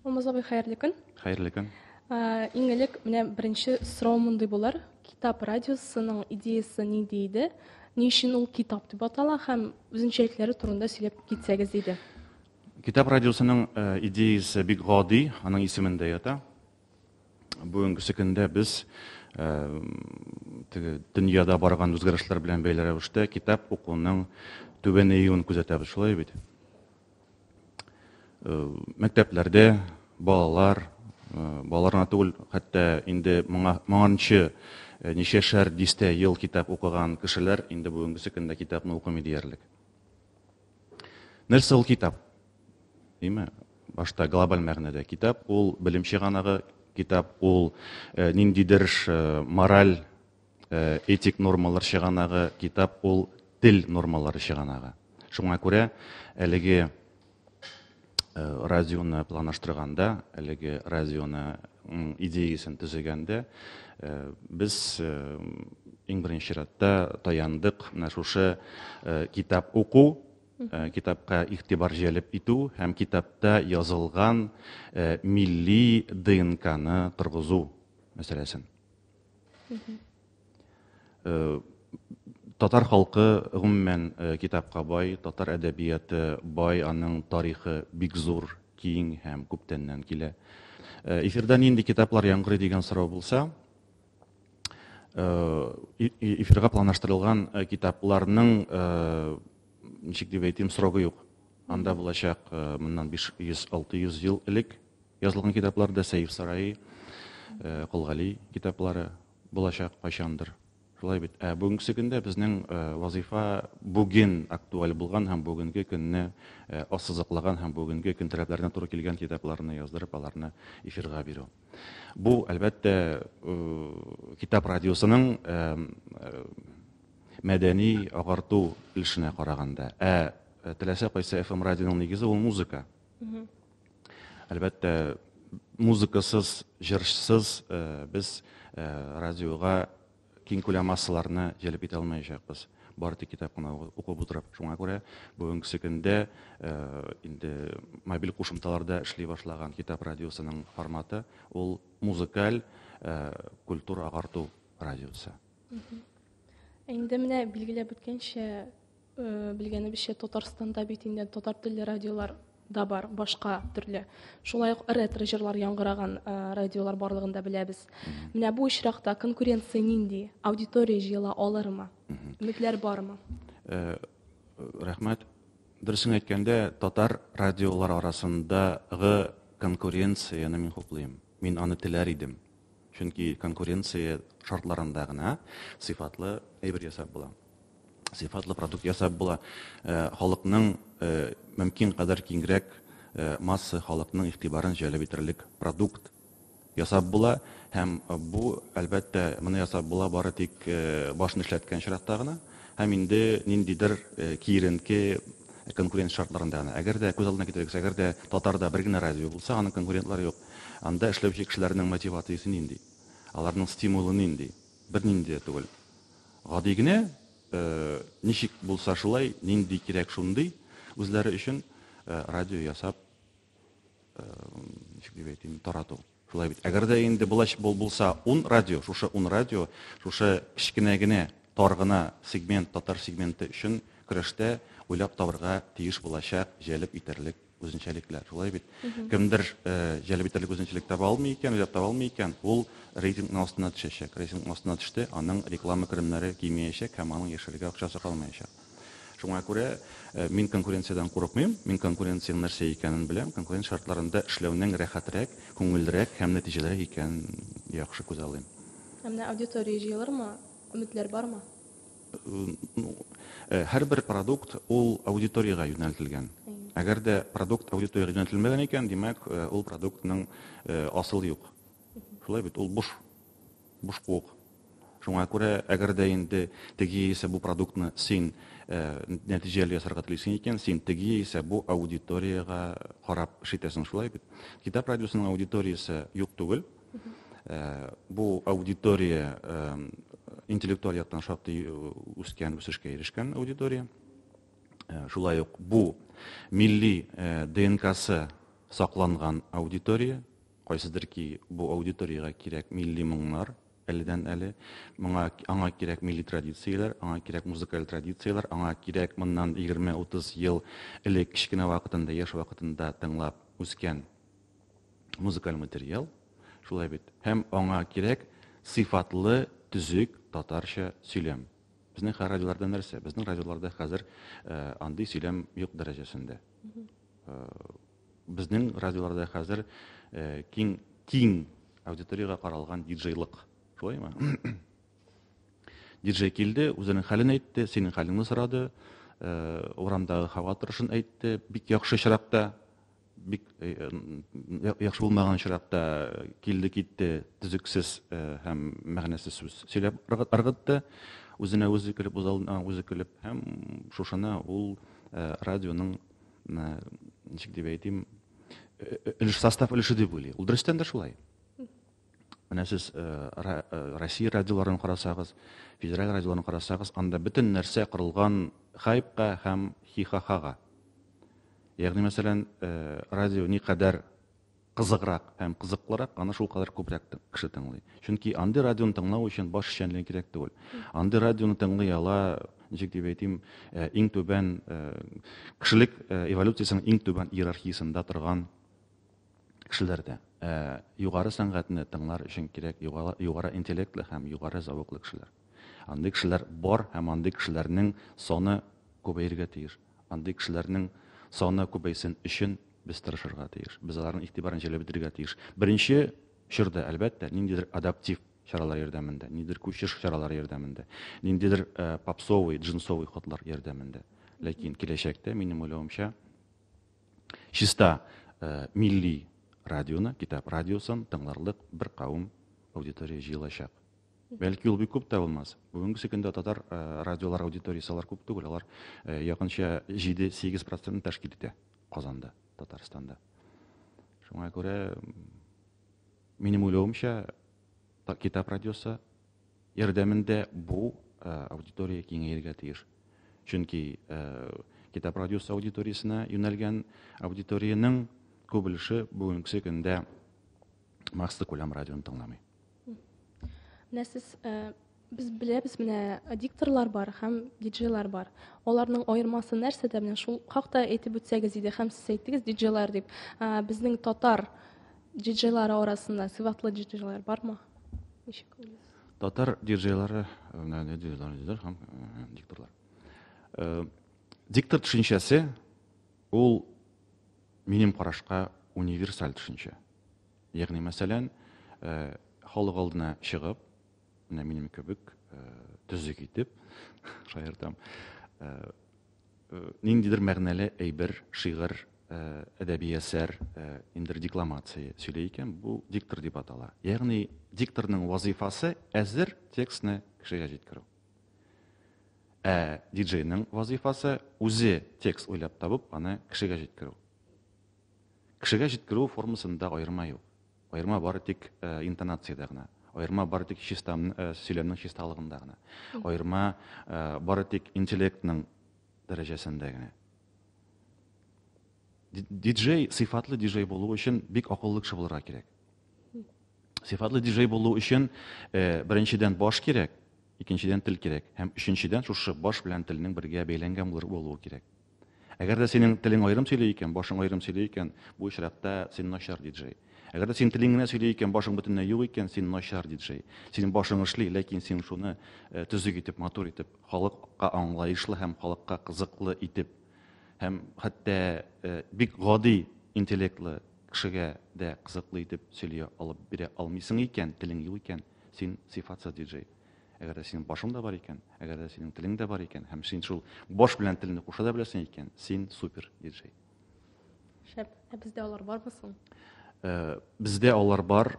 Алмаз абый, хәерле көн. Хәерле көн. Иң элек менә беренче сорау мондый булыр. Китап радиосының идеясы нинди иде? Ни өчен ул китап дип атала һәм үзенчәлекләре турында сөйләп китсәгез иде. Китап радиосының идеясы бик гади, аның исемендә ята. Бүгенге көндә без дөньяда барган үзгәрешләр белән бәйле рәвештә китап укуның түбәнәюен күзәтәбез, шулай бит. Мәктәпләрдә балаларна түгел, хәтта инде моңарчы ничәшәр дистә ел китап укыган кешеләр инде бүгенге көндә китапны укымый диярлек. Нәрсә ул китап? Димә, башта глобаль мәгънәдә китап ул белем чыганагы, китап ул ниндидер мораль, этик нормалар чыганагы, китап ул тел нормалары чыганагы. Шуңа күрә әлеге радионы планлаштырганда, әлеге радионы идеясын төзегәндә без иң беренче чиратта таяндык менә шушы китап уку, китапка игътибар җәлеп итү һәм китапта язылган милли ДНКны торгызу мәсьәләсен. Татар халкы гомумән китапка бай, татар әдәбияты бай, аның тарихы бик зур, киң һәм күптәннән килә. Эфирда нинди китаплар яңгырый дигән сорау булса, эфирга планлаштырылган китапларның ничек дип әйтим, срогы юк. Анда булачак моннан 500-600 ел элек язылган китапларда Сәйф сарае, Кулгали китаплары булачак кайчандыр. Шулай бит. Бүгенге көндә безнең вазифа бүген актуаль булган һәм бүгенге көнне ассызыклаган һәм бүгенге көн таләпләренә туры килгән китапларны яздырып, аларны эфирга бирү. Бу әлбәттә китап радиосының мәдәни агарту өлешенә караганда. Теләсә кайсы FM радионың нигезе ул музыка. Әлбәттә музыкасыз, җырсыз без радиога киң күләм массаларны җәлеп итә алмаячакбыз. Бары тик китап кына укып утырып. Шуңа күрә бүгенге көндә инде мобиль кушымталарда эшли башлаган китап радиосының форматы ул музыкаль культура агарту радиосы. Инде менә билгеләп үткәнчә, белгәнебезчә, Татарстанда бит инде татар телле радиолар да бар, башка төрле. Шулай ук ретро җырлар яңгыраган радиолар барлыгында беләбез. Менә бу очракта конкуренция нинди? Аудитория җыела алырмы? Өметләр бармы? Рәхмәт. Дөресен әйткәндә, татар радиолар арасындагы конкуренцияны мин хуплыйм. Мин аны теләр идем. Чөнки конкуренция шартларында гына сыйфатлы әйбер ясап була. Сыйфатлы продукт ясап була. Халыкның мөмкин кадәр киңрәк масса халыкның игътибарын җәлеп итерлек продукт ясап була һәм бу әлбәттә моны ясап була бары тик башны эшләткән чиратта гына һәм инде ниндидер киеренке конкуренция шартларында гына. Әгәр дә күз алдына китерсәк, әгәр дә татарда бер генә радио булса, аның конкурентлары юк. Анда эшләүче кешеләрнең мотивациясе нинди? Аларның стимулы нинди? Бер нинди түгел. Гади генә ничек булса шулай, нинди кирәк шундый үзләре өчен радио ясап ничек дип әйтим, тарату. Шулай бит. Әгәр дә инде булса 10 радио, шушы 10 радио, шушы кичкенә генә тар гына сегмент, татар сегменты өчен көрәштә уйлап табырга тиеш булачак җәлеп итерлек үзенчәлекләр. Шулай бит. Кемдер җәлеп итерлек үзенчәлек таба алмый икән, уйлап таба алмый икән, ул рейтингның астына төшәчәк. Рейтингның астына төште, аның реклама керемнәре кимәячәк һәм аның яшәргә акчасы калмаячак. Шуңа күрә мин конкуренциядән курыкмыйм, мин конкуренцияның нәрсә икәнен беләм, конкуренция шартларында эшләүнең рәхәтрәк, күңеллерәк һәм нәтиҗәлерәк икәнен яхшы күз алыйм. Менә аудитория җыелырмы? Өметләр бармы? Һәрбер продукт ул аудиторияга юнәлтелгән. Әгәр дә продукт аудиторияга юнәлтелмәгән икән, димәк, ул продуктның асылы юк. Шулай бит, ул буш куык. Шуңа күрә, әгәр дә инде теге исә бу продуктны син нәтиҗәле ясарга телисең икән, син теге исә бу аудиторияга карап эш итәсең, шулай бит. Китап радиосының аудиториясе юк түгел. Бу аудитория интеллектуаль яктан шактый үскән, үсешкә ирешкән аудитория. Шулай ук бу милли ДНКсы сакланган аудитория, кайсыдыр ки бу аудиторияга кирәк милли моңнар, әледән-әле, аңа кирәк милли традицияләр, аңа кирәк музыкаль традицияләр, аңа кирәк моннан 20-30 ел элек кичкенә вакытында, яшь вакытында тыңлап үскән музыкаль материал, шулай бит. Һәм аңа кирәк сыйфатлы, төзек татарча сөйләм. Безнең радиоларда нәрсә? Безнең радиоларда хәзер андый сөйләм юк дәрәҗәсендә. Безнең радиоларда хәзер киң аудиторияга каралган диджейлык. Шулаймы? Диджей килде, үзенең хәлен әйтте, синең хәлеңне сорады, урамдагы һава торышын әйтте, бик яхшы чиракта, бик яхшы булмаган чиракта килде китте, төзексез һәм мәгънәсез сүз сөйләп ыргытты, үзенә үзе көлеп, үзе көлеп, һәм шушына ул радионың, ничек дип әйтим, состав өлеше дип уйлый. Ул дөрестән дә шулай. Менә сез Россия радиоларын карасагыз, федераль радиоларын карасагыз, анда бөтен нәрсә корылган хайпка һәм хихахага. Ягъни, мәсәлән, радио никадәр кызыграк һәм кызыклырак, аны шул кадәр күбрәк кеше тыңлый. Чөнки андый радионы тыңлау өчен баш эшчәнлеге кирәк түгел. Андый радионы тыңлый ала, ничек дип әйтим, иң түбән кешелек эволюциясының иң түбән иерархиясында торган кешеләрдә. Югары сәнгатьне тыңлар өчен кирәк югары интеллектлы һәм югары зәвыклы кешеләр. Андый кешеләр бар һәм андый кешеләрнең саны күбәерергә тиеш. Андый кешеләрнең саны күбәйсен өчен без тырышырга тиеш. Без аларның игътибарын җәлеп итәргә тиеш. Беренче чорда, әлбәттә, ниндидер адаптив чаралар ярдәмендә, ниндидер күчеш чаралары ярдәмендә, ниндидер попсовый, джинсовый ходлар ярдәмендә. Ләкин киләчәктә, минем уйлавымча, чиста милли радионы, китап радиосын тыңларлык бер кавым аудитория җыелачак. Бәлки ул бик күп тә булмас. Бүгенге көндә татар радиолар аудиториясы күп түгел, алар якынча 7-8% тәшкил итә Казанда, Татарстанда. Шуңа күрә, минем уйлавымча, китап радиосы ярдәмендә бу аудитория киңәяргә тиеш. Чөнки китап радиосы аудиториясенә юнәлгән аудиторияның күп өлеше бүгенге көндә максатлы күләм радионы тыңламый. Сез без беләбез, менә дикторлар бар һәм диджейлар бар. Аларның аермасы нәрсәдә? Менә шул хакта әйтеп үтсәгез иде, һәм сез әйттегез диджейлар дип. Безнең татар диджейлары арасында сыйфатлы диджейлар бармы? Ничек уйлыйсыз? Татар диджейлары, һәм дикторлар. Диктор төшенчәсе ул минем карашка универсаль төшенчә. Ягъни, мәсәлән, халык алдына чыгып, менә минем кебек төзек итеп, шаяртам, ниндидер мәгънәле әйбер, шигырь, әдәби әсәр, индер декламация сөйләй икән, бу диктор дип атала. Ягъни, дикторның вазифасы әзер текстны кешегә җиткерү. Диджейның вазифасы үзе текст уйлап табып, аны кешегә җиткерү. Кешегә җиткерү формасында аерма юк. Аерма бары тик интонациядә генә. Аерма бары тик сөйләмнең чисталыгында гына. Аерма бары тик интеллектның дәрәҗәсендә генә. Диджей, сыйфатлы диджей булу өчен бик акыллы кеше булырга кирәк. Сыйфатлы диджей булу өчен беренчедән баш кирәк, икенчедән тел кирәк, һәм өченчедән шушы баш белән телнең бергә бәйләнгән булуы кирәк. Әгәр дә синең телең аерым сөйли икән, башың аерым сөйли икән, бу очракта син начар диджей. Әгәр дә син телең генә сөйли икән, башың бөтенләй юк икән, син начар диджей. Синең башың эшли, ләкин син шуны төзек итеп, матур итеп, халыкка аңлаешлы һәм халыкка кызыклы итеп, һәм хәтта бик гади интеллектлы кешегә дә кызыклы итеп сөйли алып бирә алмыйсың икән, телең юк икән, син сыйфатсыз диджей. Әгәр дә синең башың да бар икән, әгәр дә синең телең дә бар икән, һәм син шул баш белән телне куша да беләсең икән, син супер диджей. Шәп, бездә алар бармы соң? Бездә алар бар.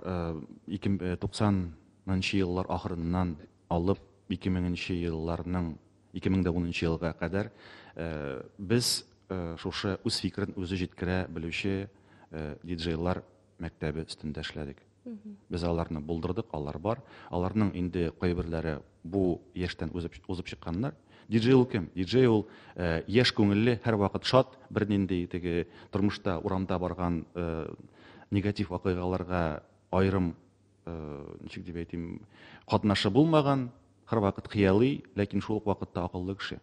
90-нчы еллар ахырыннан алып 2000-нчы елларның 2010 елга кадәр без шушы үз фикерен үзе җиткерә белүче диджейлар мәктәбе өстендә эшләдек. Без аларны булдырдык, алар бар. Аларның инде кайберләре бу яшьтән узып чыкканнар. Диджей ул кем? Диджей ул яшь күңелле, һәр вакыт шат, бернинди теге тормышта урамда барган негатив вакыйгаларга айрым ничек дип әйтим, катнашы булмаган, һәр вакыт хыялый, ләкин шул ук вакытта акыллы кеше.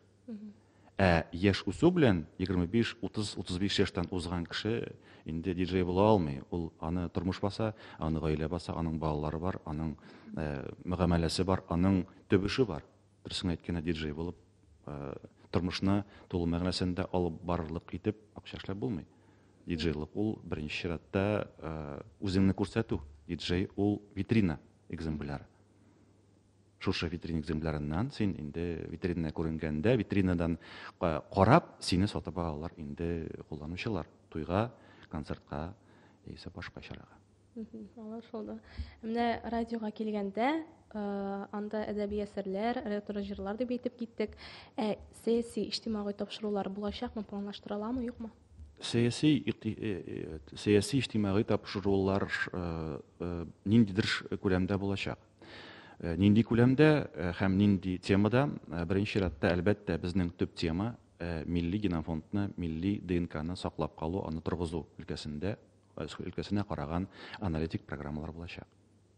Яшь үсү белән 25, 30, 35 яшьтән узган кеше инде диджей була алмый. Ул аны тормыш баса, аны гаилә баса, аның балалары бар, аның мөгамәләсе бар, аның төбеше бар. Дөресен әйткәндә диджей булып тормышны тулы мәгънәсендә алып барырлык итеп акча эшләп булмый. Диджейлык ул беренче чиратта үзеңне күрсәтү. Диджей ул витрина экземпляр. Шушы витрина экземплярыннан син инде витринада күренгәндә, витринадан карап сине сатып алалар инде кулланучылар. Туйга, концертка, яисә башка чарага. Аңлашылды. Менә радиога килгәндә, анда әдәби әсәрләр, ретро-җырлар дип әйтеп киттек. Сәяси, иҗтимагый тапшырулар булачакмы, планлаштырыламы, юкмы? Сәяси иҗтимагый тапшырулар ниндидер күләмдә булачак. Нинди күләмдә һәм нинди темада? Беренче чиратта, әлбәттә, безнең төп тема милли генофондны, милли ДНКны саклап калу, аны торгызу өлкәсенә караган аналитик программалар булачак.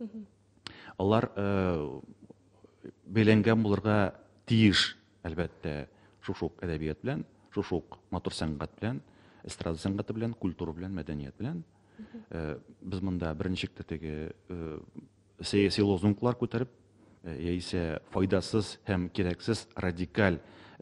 Алар бәйләнгән булырга тиеш, әлбәттә, шук әдәбият белән, шук матур сәнгать белән, эстрада сәнгате белән, культура белән, мәдәният белән. Без монда берничек теге сәяси лозунглар күтәреп, яисә файдасыз һәм кирәксез радикаль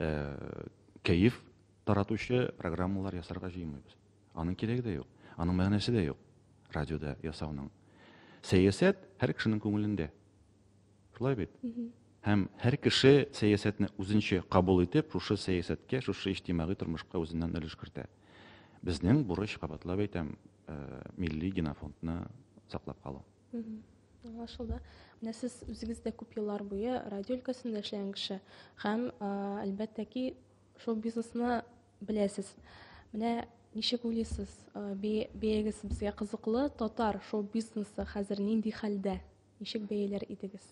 кәеф таратучы программалар ясарга җыймыйбыз. Аның кирәге дә юк, аның мәгънәсе дә юк радиода ясауның. Сәясәт һәр кешенең күңелендә. Шулай бит? Һәм һәр кеше сәясәтне үзенчә кабул итеп, шушы сәясәткә, шушы иҗтимагый тормышка үзеннән өлеш кертә. Безнең бурыч, кабатлап әйтәм, милли генофондны саклап калу. Аңлашылды. Менә сез үзегез дә күп еллар буе радио өлкәсендә эшләгән кеше һәм әлбәттә ки шоу бизнесны беләсез. Менә ничек уйлыйсыз? Бәягез безгә кызыклы, татар шоу бизнесы хәзер нинди хәлдә? Ничек бәяләр идегез?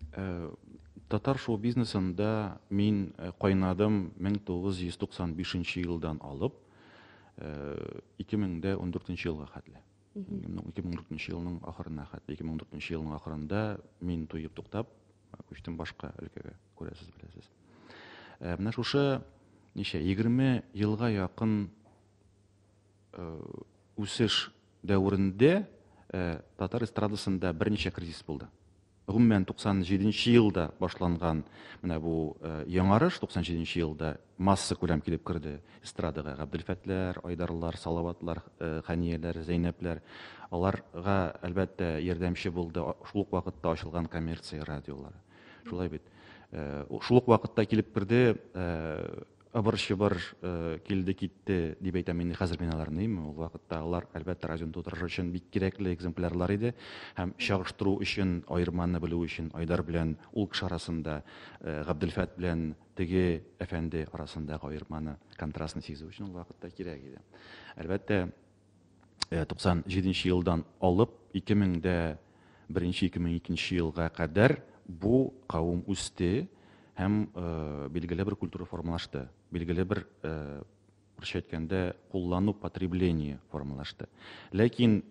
Татар шоу бизнесында мин кайнадым 1995 елдан алып 2014 елга хәтле. 2014 елның ахырына хәтле, 2014 елның ахырында мин туеп туктап, күчтем башка өлкәгә, күрәсез, беләсез. Менә шушы 20 елга якын үсеш дәврендә татар эстрадасында берничә кризис булды. Гомумән 97 елда башланган менә бу яңарыш 97 елда масса күләм килеп керде эстрадага. Габделфәтләр, Айдарлар, Салаватлар, Ханияләр, Зәйнәпләр. Аларга әлбәттә ярдәмче булды шул ук вакытта ачылган коммерция радиолары. Шулай бит. Шул ук вакытта килеп керде абыр-чыбыр килде китте дип әйтәм инде хәзер мин аларны, ул вакытта алар әлбәттә радионы тутырыш өчен бик кирәкле экземплярлар иде һәм чагыштыру өчен, аерманы белү өчен Айдар белән ул кеше арасында, Габделфәт белән теге әфәнде арасындагы аерманы, контрастны сизү өчен ул вакытта кирәк иде. Әлбәттә 97 елдан алып 2001-2002 елга кадәр бу кавым үсте һәм билгеле бер культура формалашты. Билгеле бер әйткәндә куллану, потребление формалашты. Ләкин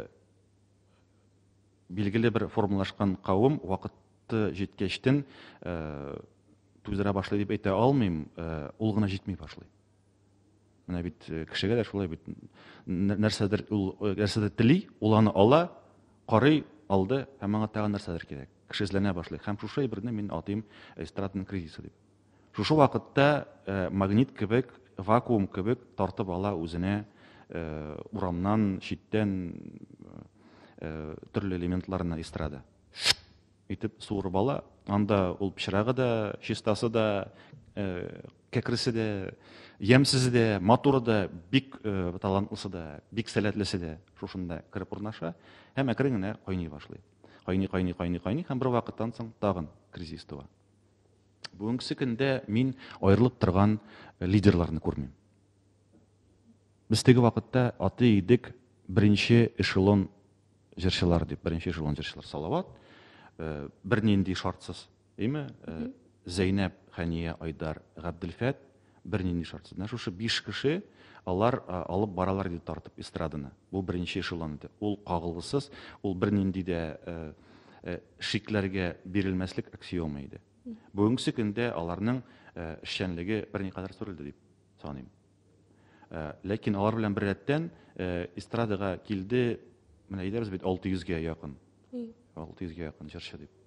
билгеле бер формалашкан кавым вакыты җиткәчтен түзәрә башлый дип әйтә алмыйм, ул гына җитмей башлый. Менә бит кешегә дә шулай бит нәрсәдер тели, ул аны ала, карый, алды һәм аңа тагын нәрсәдер кирәк. Кеше эзләнә башлый. Һәм шушы берне мин атыйм эстрадның кризисы дип. Шушы вакытта магнит кебек, вакуум кебек тартып ала үзенә урамнан, читтән төрле элементларына эстрада. Итеп суырып ала. Анда ул пычрагы да, чистасы да, кәкресе дә, ямсизе дә, матуры да, бик талантлысы да, бик сәләтлесе дә шушында кирип урнаша һәм әкрен генә кайный башлый. Кайный, һәм бер вакыттан соң тагын кризис туа. Бүгенге көндә мин аерылып торган лидерларны күрмим. Без теге вакытта аты идек беренче эшелон җырчылар дип, беренче эшелон җырчылар Салават, бернинди шартсыз, әйме? Зәйнәп, Хәния, Айдар, Габделфәт, бернинди шартсыз. Шушы 5 кеше алар алып баралар дип тартып эстраданы. Бу беренче эшелон иде. Ул кагылгысыз, ул бернинди дә шикләргә бирелмәслек аксиома иде. Бүгенге көндә аларның эшчәнлеге берникадәр сүрелде дип саныйм. Ләкин алар белән бер рәттән эстрадага килде, менә әйдәрбез бит 600-гә якын. 600-гә якын җырчы дип.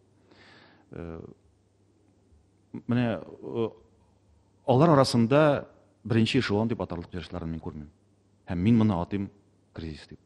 Менә алар арасында беренче эшелон дип атарлык җырчыларны мин күрмим. Һәм мин моны атыйм кризис дип.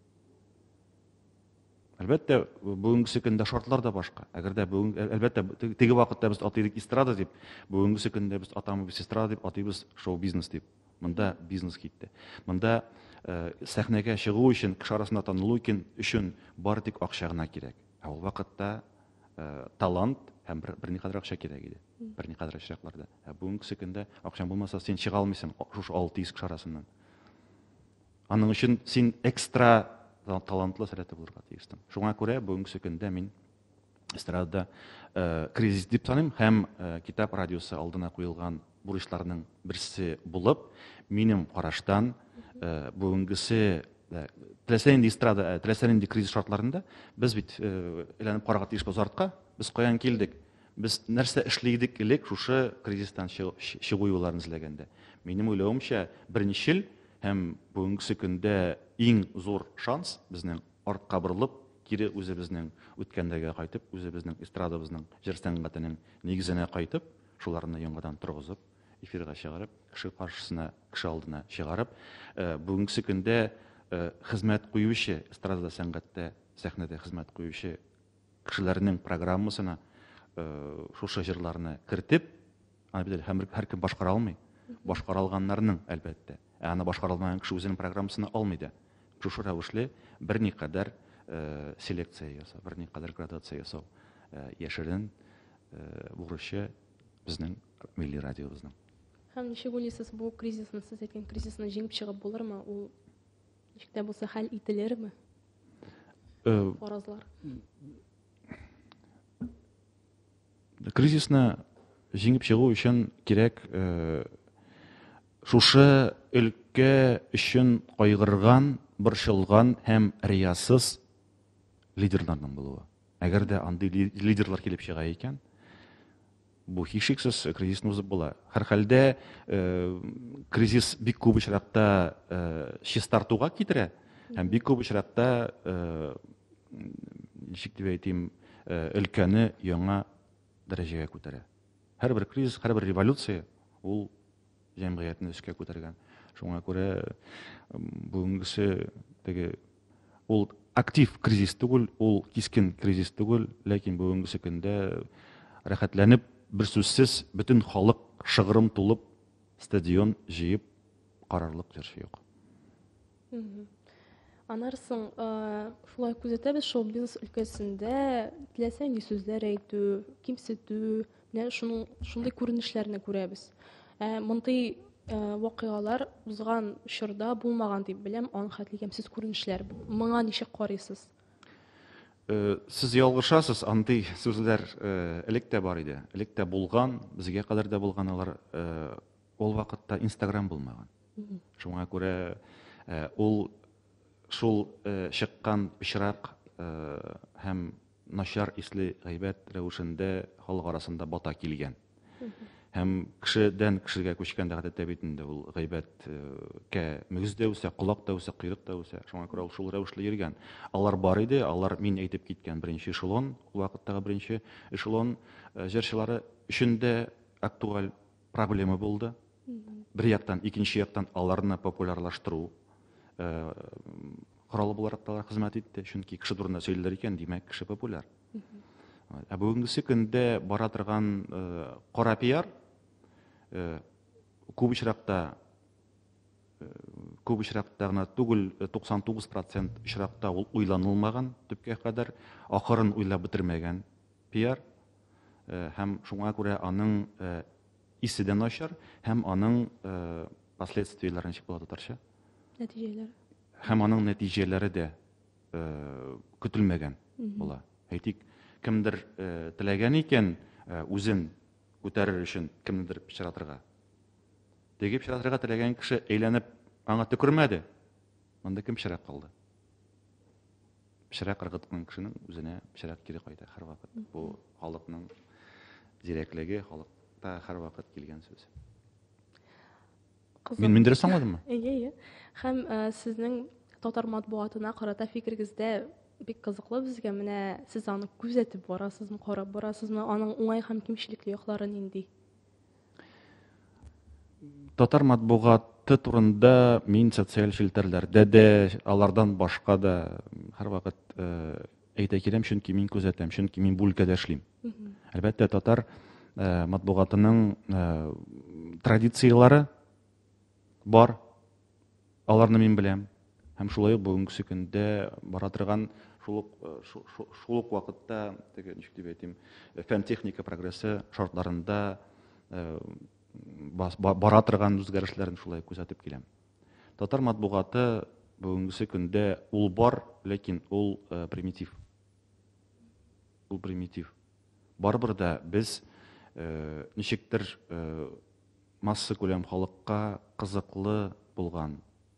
Әлбәттә, бүгенге көндә шартлар да башка. Әгәр дә әлбәттә теге вакытта без атыйдык эстрада дип, бүгенге көндә без атамыбыз эстрада дип атыйбыз шоу-бизнес дип. Монда бизнес китте. Монда сәхнәгә чыгу өчен, кеше арасында танылу өчен бары тик акча гына кирәк. Ул вакытта талант һәм берникадәр акча кирәк иде. Берникадәр очракларда. Бүгенге көндә акчаң булмаса, син чыга алмыйсың шушы 600 кеше арасыннан. Аның өчен син экстра талантлы сәләтле булырга тиештең. Шуңа күрә бүгенге көндә мин эстрадада кризис дип саныйм һәм китап радиосы алдына куелган бурычларның берсе булып, минем караштан бүгенгесе теләсә инде эстрада, теләсә инде кризис шартларында без бит әйләнеп карарга тиешбез артка. Без каян килдек? Без нәрсә эшлидек элек шушы кризистан чыгу юлларын эзләгәндә. Минем уйлавымча, беренчел һәм бүгенге көндә иң зур шанс безнең артка борылып, кире үзебезнең үткәндәге кайтып, үзебезнең эстрадабызның җыр сәнгатенең нигезенә кайтып, шуларны яңадан торгызып, эфирга чыгарып, кеше каршысына, кеше алдына чыгарып, бүгенге көндә хезмәт куючы, эстрадада сәнгатьтә, сәхнәдә хезмәт куючы кешеләрнең программасына шушы җырларны кертеп, һәркем башкара алмый. Башкара алганнарның әлбәттә. Аны башкара алмаган кеше үзенең программасын алмый да. Шушы рәвешле берникадәр селекция ясау, берникадәр градация ясау яшерен бурычы безнең милли радиобызның. Һәм ничек уйлыйсыз, бу кризисны, сез әйткән кризисны җиңеп чыгып булырмы? Ул ничек тә булса хәл ителерме? Фаразлар. Кризисны җиңеп чыгу өчен кирәк шушы өлкә өчен кайгырган, борчылган һәм риясыз лидерларның булуы. Әгәр дә андый лидерлар килеп чыга икән, бу һичшиксез кризисны узып була. Һәр хәлдә кризис бик күп очракта чистартуга китерә һәм бик күп очракта ничек дип әйтим, өлкәне яңа дәрәҗәгә күтәрә. Һәрбер кризис, һәрбер революция ул җәмгыятьне өскә күтәргән. Шуңа күрә бүгенгесе теге ул актив кризис түгел, ул кискен кризис түгел, ләкин бүгенгесе көндә рәхәтләнеп, бер сүзсез бөтен халык шыгрым тулып, стадион җыеп карарлык җырчы юк. Анарсың, шулай күзәтәбез шоу-бизнес өлкәсендә теләсә нинди сүзләр әйтү, кимсетү, шундый күренешләрне күрәбез. Мондай вакыйгалар узган чорда булмаган дип беләм, аның хәтлегәмсез күренешләр. Моңа ничек карыйсыз? Сез ялгышасыз, андый сүзләр элек тә бар иде. Элек тә булган, безгә кадәр дә булган алар ул вакытта Instagram булмаган. Шуңа күрә ул шул чыккан пычрак һәм начар исле гайбәт рәвешендә халык арасында бата килгән. Һәм кешедән кешегә күчкәндә гадәттә бит инде ул гайбәткә мөгез дә үсә, колак да үсә, койрык та үсә. Шуңа күрә ул шул рәвешле йөргән. Алар бар иде, алар мин әйтеп киткән беренче эшелон, ул вакыттагы беренче эшелон җырчылары өчен дә актуаль проблема булды. Бер яктан, икенче яктан аларны популярлаштыру коралы буларак та хезмәт итте, чөнки кеше турында сөйләр икән, димәк, кеше популяр. Бүгенгесе көндә бара торган кара пиар күп очракта гына түгел, 99% очракта ул уйланылмаган, төпкә кадәр ахырын уйлап бетермәгән пиар һәм шуңа күрә аның исе дә начар һәм аның последствияләре ничек була татарча? Нәтиҗәләре. Һәм аның нәтиҗәләре дә көтелмәгән була. Әйтик, кемдер теләгән икән үзен күтәрер өчен кемнедер пычратырга. Теге пычратырга теләгән кеше әйләнеп аңа төкермәде. Монда кем пычрак калды? Пычрак ыргыткан кешенең үзенә пычрак кире кайта һәрвакыт. Бу халыкның зирәклеге, халыкта һәрвакыт килгән сүз. Мин дөрес аңладыммы? Әйе. Һәм сезнең татар матбугатына карата фикергездә бик кызыклы безгә менә сез аны күзәтеп барасызмы, карап барасызмы, аның уңай һәм кимчелекле яклары нинди? Татар матбугаты турында мин социаль фильтрләрдә дә, алардан башка да һәрвакыт әйтә киләм, чөнки мин күзәтәм, чөнки мин бу өлкәдә эшлим. Әлбәттә, татар матбугатының традициялары бар, аларны мин беләм. Һәм шулай ук бүгенге көндә бара торган шул ук вакытта, ничек дип әйтим, фән техника прогрессы шартларында бара торган үзгәрешләрне шулай күзәтеп киләм. Татар матбугаты бүгенге көндә ул бар, ләкин ул примитив. Ул примитив. Барыбер да без ничектер масса күләм халыкка кызыклы булган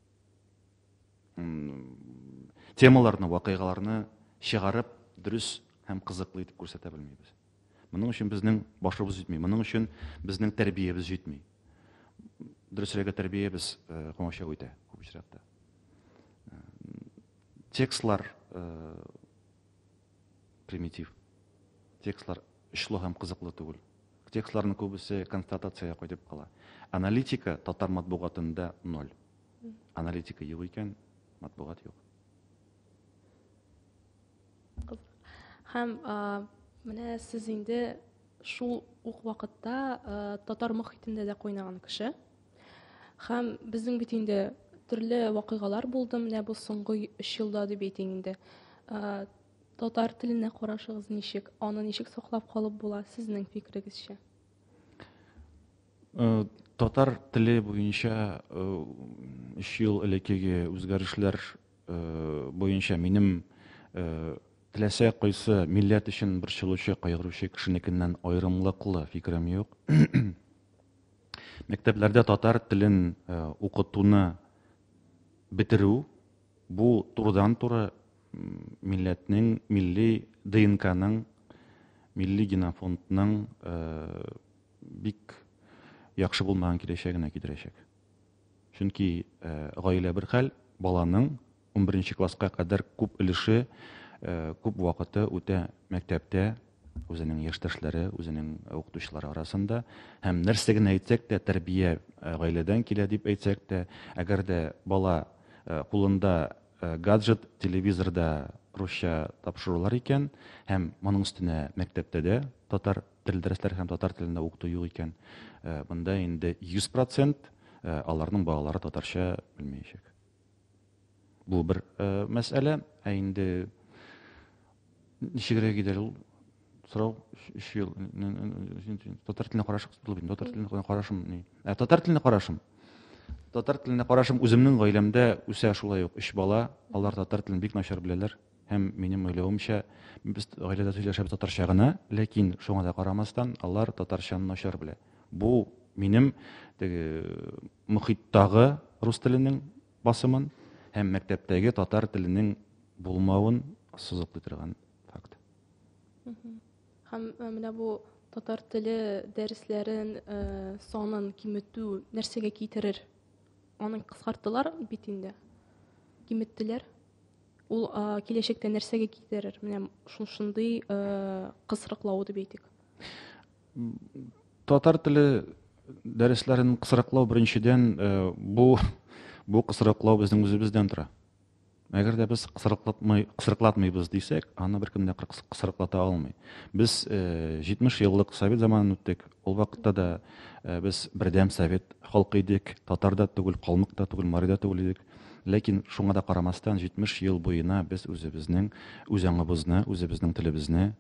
темаларны, вакыйгаларны чыгарып, дөрес һәм кызыклы итеп күрсәтә белмибез. Моның өчен безнең башыбыз җитми, моның өчен безнең тәрбиябез җитми. Дөресрәге тәрбиябез комача үтә күп очракта. Текстлар примитив. Текстлар эшле һәм кызыклы түгел. Текстларның күбесе констатация кайтып кала. Аналитика татар матбугатында 0. Аналитика юк икән, матбугат юк. Һәм менә сез инде шул ук вакытта татар мөхитендә дә кайнаган кеше. Һәм безнең бит инде төрле вакыйгалар булды, менә бу соңгы 3 елда дип әйтим инде. Татар теленә карашыгыз ничек? Аны ничек саклап калып була сезнең фикерегезчә? Татар теле буенча 3 ел элеккеге үзгәрешләр буенча минем теләсә кайсы милләт өчен борчылучы, кайгыручы кешенекеннән аерымлыклы фикерем юк. Мәктәпләрдә татар телен укытуны бетерү бу турыдан-туры милләтнең, милли ДНКның, милли генофондның бик яхшы булмаган киләчәгенә китерәчәк. Чөнки гаилә бер хәл, баланың 11нче класска кадәр күп өлеше, күп вакыты үтә мәктәптә, үзенең яшьтәшләре, үзенең укытучылары арасында. Һәм нәрсә генә әйтсәк тә, тәрбия гаиләдән килә дип әйтсәк тә, әгәр дә бала кулында гаджет, телевизорда русча тапшырулар икән, һәм моның өстенә мәктәптә дә татар тел дәресләре һәм татар телендә укыту юк икән, монда инде 100% аларның балалары татарча белмәячәк. Бу бер мәсьәлә, инде ничегрәк иде ул сорау 3 ел татар теленә карашым, татар теленә карашым үземнең гаиләмдә үсә шулай ук 3 бала, алар татар телен бик начар беләләр. Һәм минем уйлавымча, без гаиләдә сөйләшәбез татарча гына, ләкин шуңа да карамастан, алар татарчаны начар белә. Бу минем мөхиттагы рус теленең басымын һәм мәктәптәге татар теленең булмавын сызыклый торган факт. Һәм менә бу татар теле дәресләрен санын киметү нәрсәгә китерер? Аны кыскартылар бит инде. Киметтеләр. Ул киләчәктә нәрсәгә китерер? Менә шундый кысрыклау дип әйтик. Татар теле дәресләрен кысрыклау беренчедән бу кысрыклау безнең үзебездән тора. Әгәр дә без кысрыклатмыйбыз дисәк, аны беркем дә кысрыклата алмый. Без 70 еллык совет заманын үттек. Ул вакытта да без бердәм совет халкы идек, татарда түгел, калмыкта түгел, марида түгел идек. Ләкин шуңа да карамастан 70 ел буена без үзебезнең үзаңыбызны, үзебезнең телебезне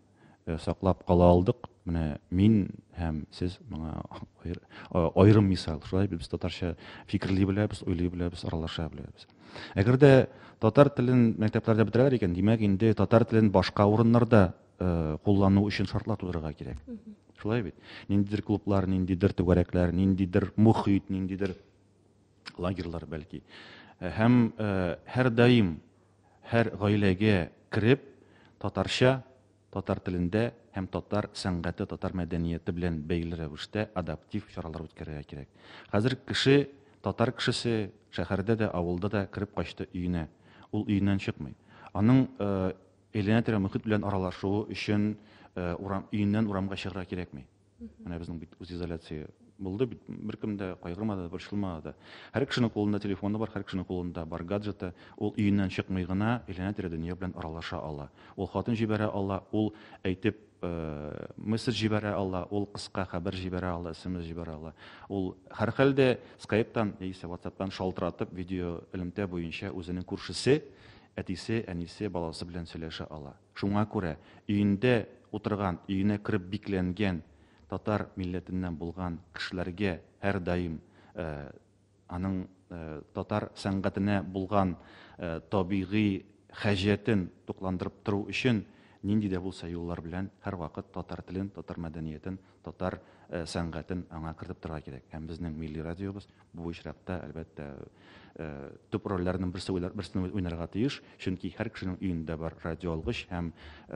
саклап кала алдык. Менә мин һәм сез моңа аерым мисал. Шулай без татарча фикерли беләбез, уйлый беләбез, аралаша беләбез. Әгәр дә татар телен мәктәпләрдә бетерәләр икән, димәк инде татар телен башка урыннарда куллану өчен шартлар тудырырга кирәк. Шулай бит. Ниндидер клублар, ниндидер түгәрәкләр, ниндидер мөхит, ниндидер лагерьлар бәлки. Һәм һәр даим һәр гаиләгә кирип татарча, татар телендә һәм татар сәнгате, татар мәдәнияте белән бәйле рәвештә адаптив чаралар үткәрергә кирәк. Хәзер кеше, татар кешесе шәһәрдә дә, авылда да кирип качты өенә. Ул өеннән чыкмый. Аның әйләнә-тирә мөхит белән аралашуы өчен өеннән урамга чыгарга кирәкми. Менә безнең бит үз изоляция булды бит, беркем дә кайгырмады, борчылмады. Һәр кешенең кулында телефоны бар, һәр кешенең кулында бар гаджеты. Ул өеннән чыкмый гына әйләнә-тирә дөнья белән аралаша ала. Ул хатын җибәрә ала, ул әйтеп месседж җибәрә ала, ул кыска хәбәр җибәрә ала, SMS җибәрә ала. Ул һәр хәлдә Skype-тан яисә WhatsApp-тан шалтыратып видео элемтә буенча үзенең күршесе, әтисе, әнисе, баласы белән сөйләшә ала. Шуңа күрә өендә утырган, өенә кирип бикләнгән татар милләтеннән булган кешеләргә һәр даим аның татар сәнгатенә булган табигый хаҗәтен тукландырып тору өчен нинди дә булса юллар белән һәр вакыт татар телен, татар мәдәниятен, татар сәнгатен аңа кертеп торырга кирәк. Һәм безнең милли радиобыз бу очракта әлбәттә төп рольләрнең берсен уйнарга тиеш, чөнки һәр кешенең өендә бар радиоалгыч һәм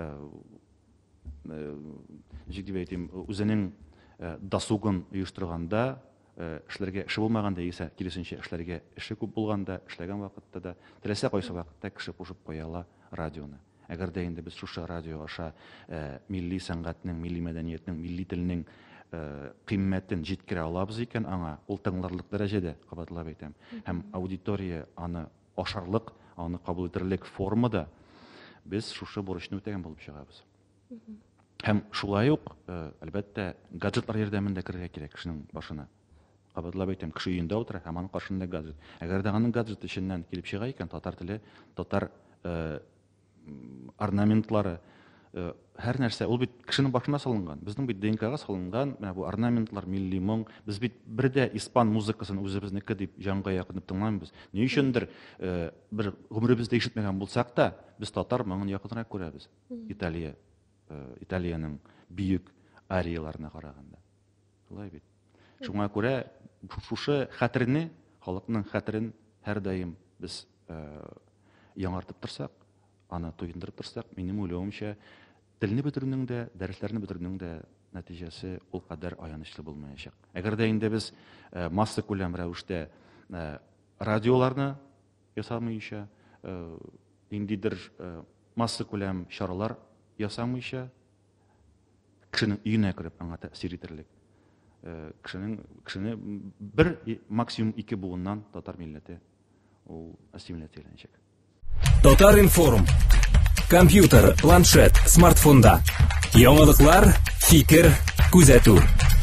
үзенең дасугын оештырганда, эшләргә эше булмаганда яисә киресенчә эшләргә эше күп булганда, эшләгән вакытта да теләсә кайсы вакытта кеше кушып куя ала радионы. Әгәр дә инде без шушы радио аша милли сәнгатьнең, милли мәдәниятнең, милли телнең кыйммәтен җиткерә алабыз икән аңа, ул тыңларлык дәрәҗәдә, кабатлап әйтәм, һәм аудитория аны ашарлык, аны кабул итерлек формада без шушы бурычны үтәгән булып чыгабыз. Һәм шулай ук, әлбәттә, гаджетлар ярдәмендә кирергә кирәк кешенең башына. Кабатлап әйтәм, кеше өендә утыра һәм аның каршында гаджет. Әгәр дә аның гаджет эченнән килеп чыга икән татар теле, татар орнаментлары, һәр нәрсә, ул бит кешенең башына салынган. Безнең бит ДНК-га салынган, менә бу орнаментлар, милли моң. Без бит бер дә испан музыкасын үзебезнеке дип җанга якынып тыңламыйбыз. Ни өчендер бер гомеребездә ишетмәгән булсак та, без татар моңын якынрак күрәбез. Италиянең бөек арияларына караганда. Шулай бит. Шуңа күрә шушы хәтерне, халыкның хәтерен һәр даим без яңартып торсак, аны туендырып торсак, минем уйлавымча, телне бетерүнең дә, дәресләрне бетерүнең дә нәтиҗәсе ул кадәр аянычлы булмаячак. Әгәр дә инде без масса күләм рәвештә радиоларны ясамыйча, ниндидер масса күләм чаралар ясамыйча, кешенең өенә кирип аңа тәэсир итерлек. Кешене бер максимум 2 буыннан татар милләте ул ассимиляцияләнәчәк. Татар информ. Компьютер, планшет, смартфонда. Яңалыклар, фикер, күзәтү.